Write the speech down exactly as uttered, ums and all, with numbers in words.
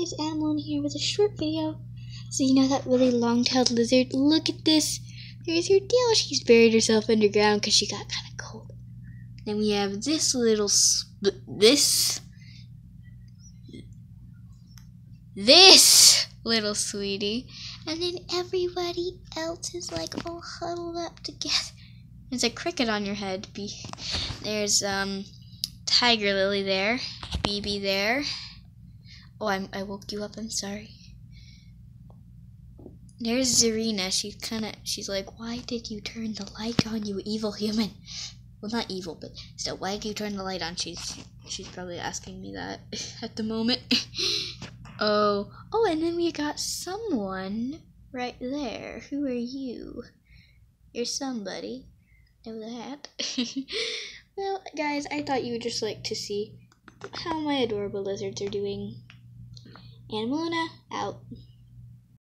guys, Animal here with a short video. So you know that really long-tailed lizard? Look at this. There's her tail. She's buried herself underground because she got kind of cold. Then we have this little, this, this little sweetie. And then everybody else is like all huddled up together. There's a cricket on your head. There's um, Tiger Lily there. B B there. Oh, I'm, I woke you up. I'm sorry. There's Zarina. She's kind of, she's like, why did you turn the light on, you evil human? Well, not evil, but still, why did you turn the light on? She's, she's probably asking me that at the moment. oh, oh, and then we got someone right there. Who are you? You're somebody. Know that? Well, guys, I thought you would just like to see how my adorable lizards are doing. Animaluna, out.